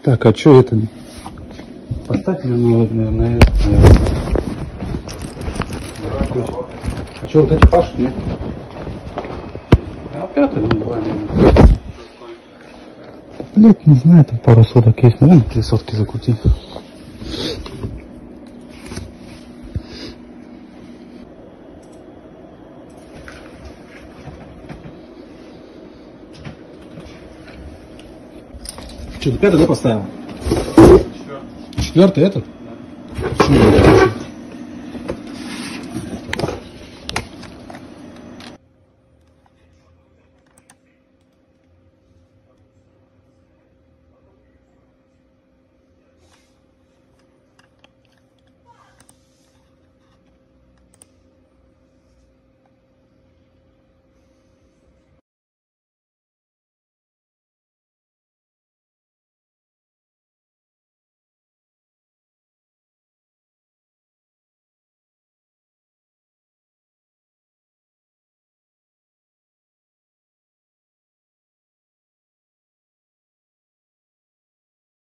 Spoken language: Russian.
Так, а что это? Поставь ее на это. А что, вот эти пашут, нет? А пятый, ну, давай. Блять, не знаю, там пару соток есть. Наверное, 3 сотки закрути. Что, ты 5-й, да, поставил? 4-й этот? Да.